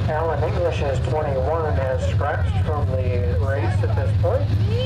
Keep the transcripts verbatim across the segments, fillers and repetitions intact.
Alan English is twenty-one and has scratched from the race at this point.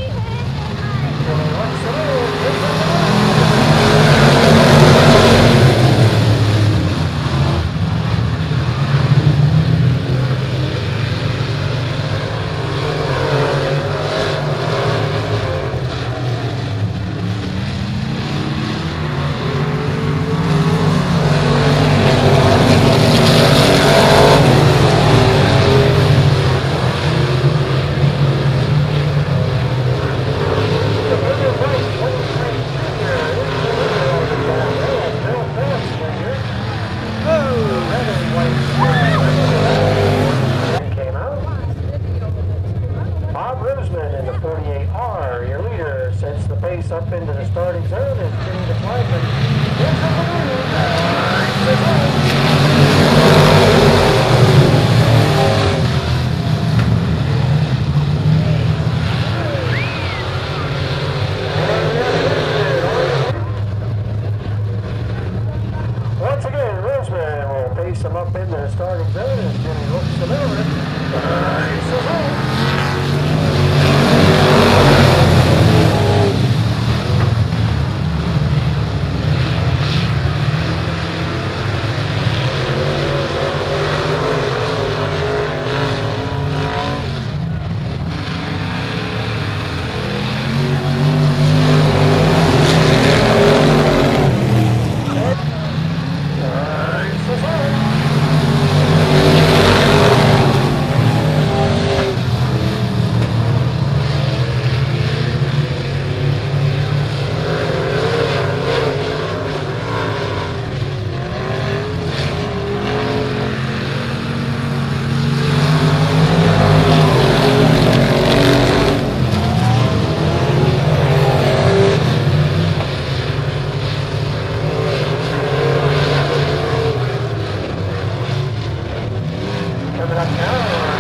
forty-eight R, your leader, sets the pace up into the starting zone as Jimmy the Flagman gives up the lead. Once again, Roseman will pace him up into the starting zone as Jimmy looks to over. Coming up now.